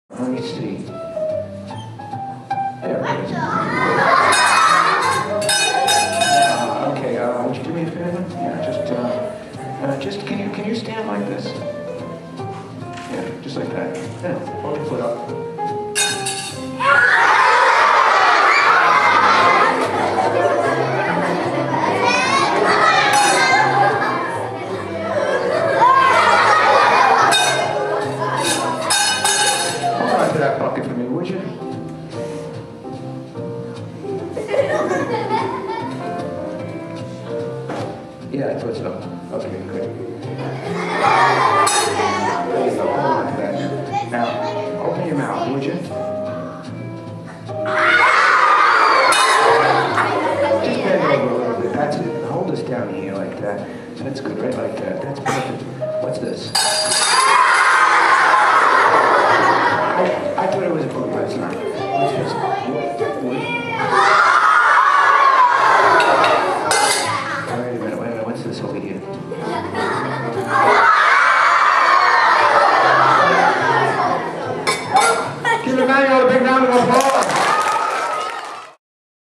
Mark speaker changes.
Speaker 1: Let me see. There it is. Okay, would you do me a favor? Yeah, just can you stand like this? Yeah, just like that. Yeah, hold your foot up. That bucket for me, would you? Yeah, I thought so. Okay, good. There you go. Hold on to that. Now, open your mouth, would you? Just bend over a little bit. That's it. Hold us down here like that. That's good, right like that. That's perfect. What's this? I thought it was a book last night.